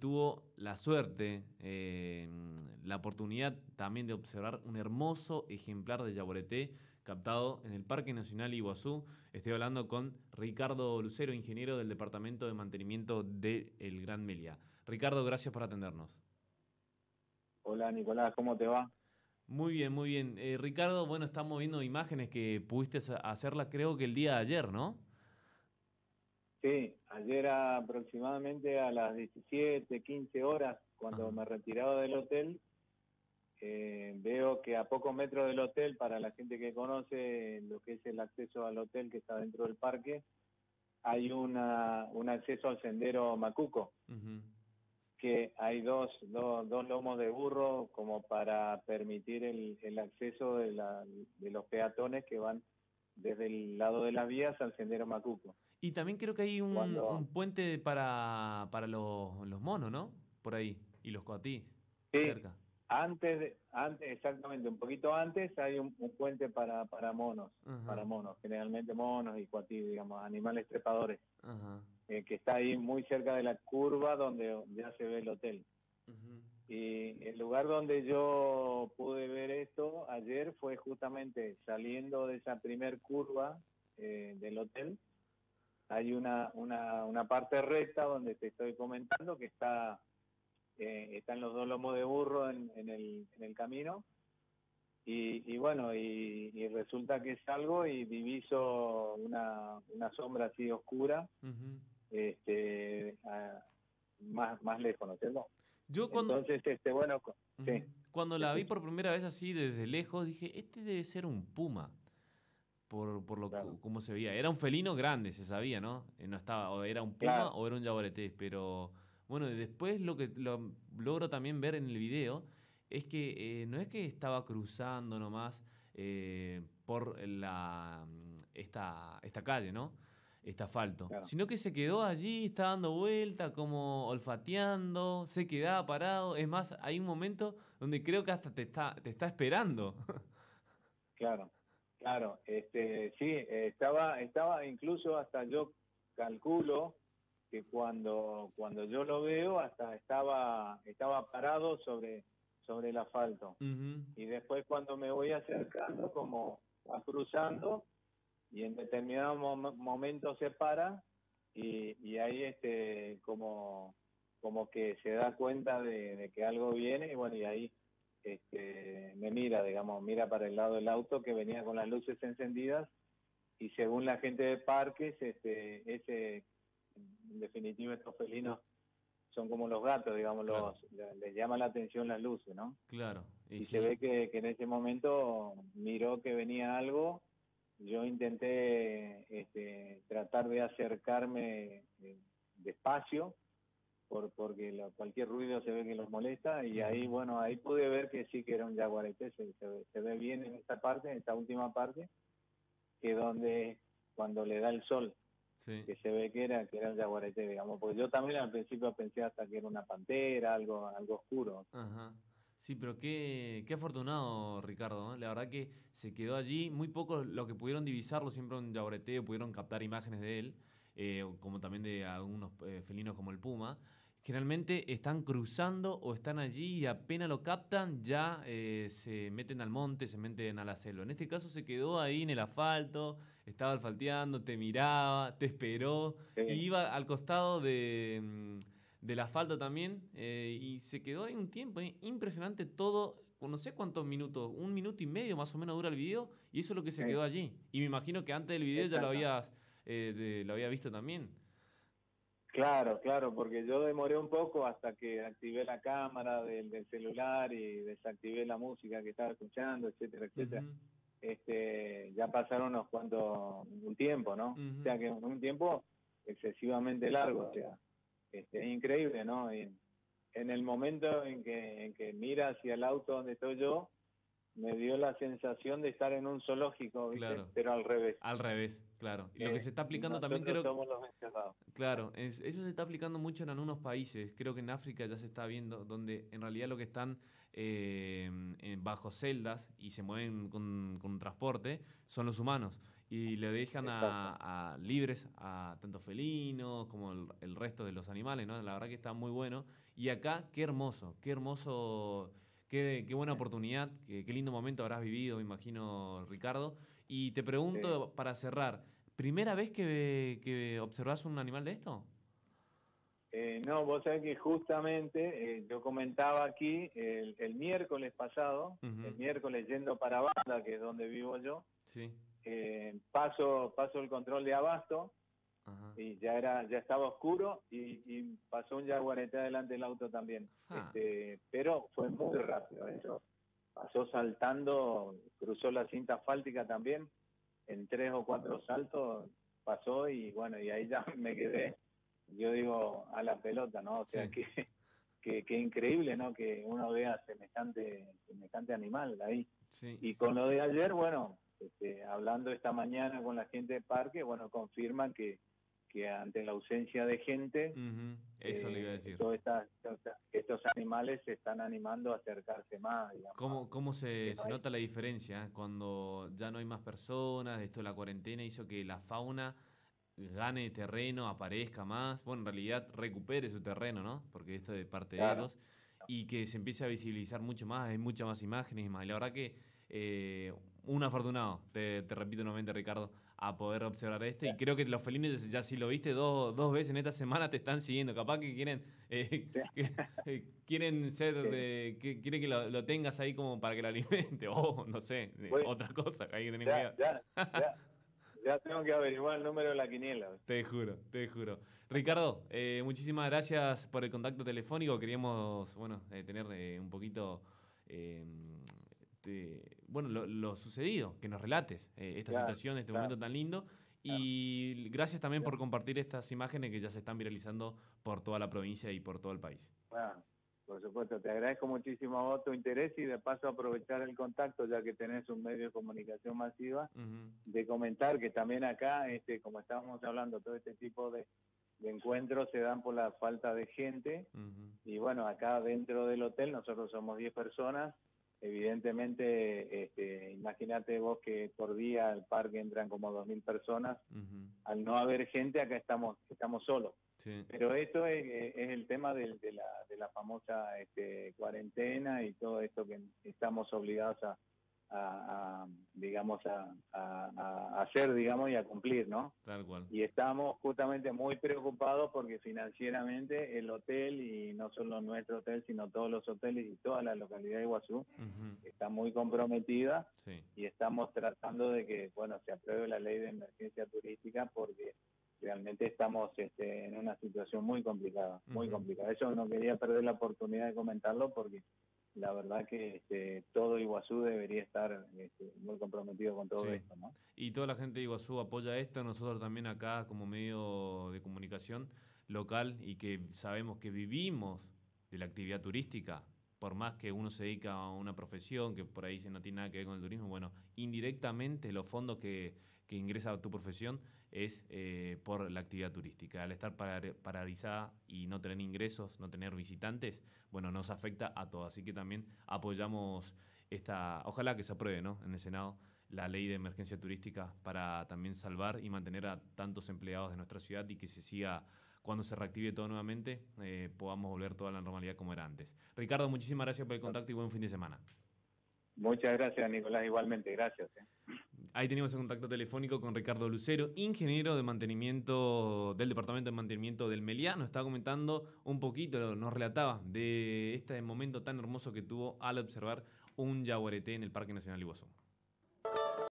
tuvo la suerte, la oportunidad también de observar un hermoso ejemplar de yaguareté captado en el Parque Nacional Iguazú. Estoy hablando con Ricardo Lucero, ingeniero del Departamento de Mantenimiento de El Gran Meliá. Ricardo, gracias por atendernos. Hola Nicolás, ¿cómo te va? Muy bien, muy bien. Ricardo, bueno, estamos viendo imágenes que pudiste hacerla creo que el día de ayer, ¿no? Sí, ayer aproximadamente a las 17, 15 horas, cuando Ajá. me retiraba del hotel, veo que a pocos metros del hotel, para la gente que conoce lo que es el acceso al hotel que está dentro del parque, hay un acceso al sendero Macuco, Ujú. que hay dos lomos de burro como para permitir el acceso de los peatones que van desde el lado de las vías al sendero Macuco. Y también creo que hay Cuando un puente para los monos, ¿no? Por ahí. Y los coatís, Sí, cerca. antes, exactamente, un poquito antes hay un puente para Ajá, monos, generalmente monos y cuatí, digamos, animales trepadores, ajá. que está ahí muy cerca de la curva donde ya se ve el hotel. Ujú. Y el lugar donde yo pude ver esto ayer fue justamente saliendo de esa primer curva del hotel. Hay una parte recta donde te estoy comentando que están los dos lomos de burro en el camino y bueno, y resulta que salgo y diviso una sombra así oscura, Ujú. este, más lejos, ¿no es cierto? Yo cuando, Entonces, bueno, sí, cuando te la vi escucho, por primera vez así desde lejos, dije, este debe ser un puma, por claro, cómo se veía. Era un felino grande, se sabía, ¿no? No estaba, o era un puma claro, o era un yaguareté, pero bueno, y después lo que logro también ver en el video es que no es que estaba cruzando nomás por esta calle, ¿no? Este asfalto, claro. sino que se quedó allí, está dando vuelta, como olfateando, se quedaba parado. Es más, hay un momento donde creo que hasta te está esperando. Claro, claro, sí, estaba incluso hasta yo calculo que cuando yo lo veo hasta estaba parado sobre el asfalto. Ujú. Y después cuando me voy acercando, como va cruzando, y en determinado momento se para, y ahí como que se da cuenta de que algo viene, y bueno, y ahí me mira, digamos, mira para el lado del auto que venía con las luces encendidas, y según la gente de parques, en definitiva estos felinos son como los gatos, digamos, Claro, les llama la atención las luces, ¿no? claro, y Y se ve sí. que en ese momento miró que venía algo. Yo intenté tratar de acercarme despacio, porque cualquier ruido se ve que los molesta, y ahí, Ujú. bueno, ahí pude ver que sí que era un jaguarete. Se ve bien en esta parte, en esta última parte, que donde cuando le da el sol, Sí, que se ve que era un jaguarete, digamos, porque yo también al principio pensé hasta que era una pantera, algo oscuro. ajá. Sí, pero qué afortunado, Ricardo, ¿no? La verdad que se quedó allí. Muy pocos los que pudieron divisarlo, siempre un yaguareté, pudieron captar imágenes de él, como también de algunos felinos como el puma. Generalmente están cruzando o están allí y apenas lo captan, ya se meten al monte, se meten a la selva. En este caso se quedó ahí en el asfalto, estaba asfalteando, te miraba, te esperó y Sí, iba al costado del asfalto también, y se quedó ahí un tiempo, impresionante todo, no sé cuántos minutos, 1 minuto y medio más o menos dura el video, y eso es lo que se sí, quedó allí. Y me imagino que antes del video ya exacto. lo había visto también. Claro, claro, porque yo demoré un poco hasta que activé la cámara del celular y desactivé la música que estaba escuchando, etcétera, etcétera. Ujú, Ya pasaron un tiempo, ¿no? O ujú. sea que un tiempo excesivamente largo, o sea, es increíble, ¿no? Y en el momento en que mira hacia el auto donde estoy yo, me dio la sensación de estar en un zoológico, ¿viste? Claro, Pero al revés. al revés, claro. Y lo que se está aplicando también Nosotros creo. somos los encerrados. Claro, eso se está aplicando mucho en algunos países. Creo que en África ya se está viendo, donde en realidad lo que están bajo celdas y se mueven con transporte son los humanos. Y le dejan exacto. a libres a tanto felinos como el resto de los animales, ¿no? La verdad que está muy bueno. Y acá, qué hermoso, qué buena oportunidad, qué lindo momento habrás vivido, me imagino, Ricardo. Y te Sí. pregunto, para cerrar, ¿primera vez que observás un animal de esto? No, vos sabés que justamente yo comentaba aquí el miércoles pasado, el Ujú, miércoles yendo para Banda, que es donde vivo yo, sí, paso el control de abasto ajá. y ya estaba oscuro y pasó un jaguarete adelante del auto también. Ah, Pero fue muy rápido eso. Pasó saltando, cruzó la cinta asfáltica también, en 3 o 4 saltos pasó y bueno, y ahí ya me quedé, yo digo, a la pelota, ¿no? O sea, sí, que increíble, ¿no? Que uno vea semejante animal ahí. sí. Y con lo de ayer, bueno, hablando esta mañana con la gente de parque, bueno, confirman que ante la ausencia de gente, Ujú, eso le iba a decir. estos animales se están animando a acercarse más, digamos, ¿Cómo que no se hay. nota la diferencia cuando ya no hay más personas? Esto de la cuarentena hizo que la fauna gane terreno, aparezca más. Bueno, en realidad recupere su terreno, ¿no? Porque esto es de parte de Claro, ellos. Y que se empiece a visibilizar mucho más, hay muchas más imágenes y más. Y la verdad que eh, un afortunado, te repito nuevamente, Ricardo, a poder observar esto. Y creo que los felinos, ya si lo viste dos veces en esta semana, te están siguiendo. Capaz que quieren, quieren ser sí. quieren que lo tengas ahí como para que lo alimente. O no sé, Pues, otra cosa, hay que tener ya, cuidado. ya, ya, ya tengo que averiguar el número de la quiniela. Te juro, te juro. Ricardo, muchísimas gracias por el contacto telefónico. Queríamos, bueno, tener un poquito, eh, bueno, lo sucedido, que nos relates esta Claro, situación, este claro, momento tan lindo. claro. Y gracias también Ya. por compartir estas imágenes que ya se están viralizando por toda la provincia y por todo el país. Bueno, por supuesto, te agradezco muchísimo a vos tu interés y de paso aprovechar el contacto, ya que tenés un medio de comunicación masiva, Ujú, de comentar que también acá, como estábamos hablando, todo este tipo de encuentros se dan por la falta de gente. ujú, Y bueno, acá dentro del hotel nosotros somos 10 personas. Evidentemente, imagínate vos que por día al parque entran como 2.000 personas. ujú. Al no haber gente, acá estamos solos. Sí, Pero esto es el tema de la famosa cuarentena y todo esto que estamos obligados digamos, a hacer, digamos, y a cumplir, ¿no? tal cual. Y estamos justamente muy preocupados porque financieramente el hotel, y no solo nuestro hotel, sino todos los hoteles y toda la localidad de Iguazú, Ujú, está muy comprometida sí. y estamos tratando de que, bueno, se apruebe la ley de emergencia turística porque realmente estamos en una situación muy complicada, muy Ujú. complicada. Eso no quería perder la oportunidad de comentarlo porque la verdad que todo Iguazú debería estar muy comprometido con todo Sí. esto, ¿no? Y toda la gente de Iguazú apoya esto, nosotros también acá como medio de comunicación local y que sabemos que vivimos de la actividad turística, por más que uno se dedica a una profesión que por ahí se no tiene nada que ver con el turismo, bueno, indirectamente los fondos que ingresa a tu profesión es por la actividad turística. Al estar paralizada y no tener ingresos, no tener visitantes, bueno, nos afecta a todos. Así que también apoyamos ojalá que se apruebe, ¿no? En el Senado la ley de emergencia turística para también salvar y mantener a tantos empleados de nuestra ciudad y que se siga, cuando se reactive todo nuevamente, podamos volver toda la normalidad como era antes. Ricardo, muchísimas gracias por el contacto y buen fin de semana. Muchas gracias, Nicolás, igualmente, gracias. Ahí tenemos el contacto telefónico con Ricardo Lucero, ingeniero de mantenimiento del Departamento de Mantenimiento del Meliá. Nos estaba comentando un poquito, nos relataba de este momento tan hermoso que tuvo al observar un yaguareté en el Parque Nacional Iguazú.